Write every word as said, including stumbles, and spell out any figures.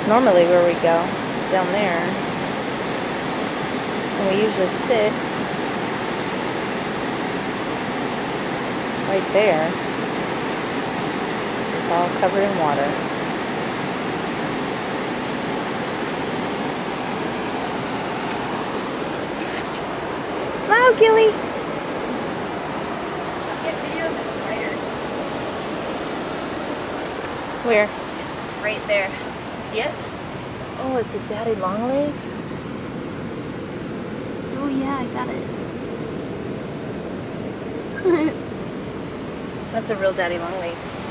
That's normally where we go, down there. And we usually sit right there. It's all covered in water. Smile, Gilly! Get video of the spider. Where? It's right there. See it? Oh, it's a daddy longlegs? Oh yeah, I got it. That's a real daddy longlegs.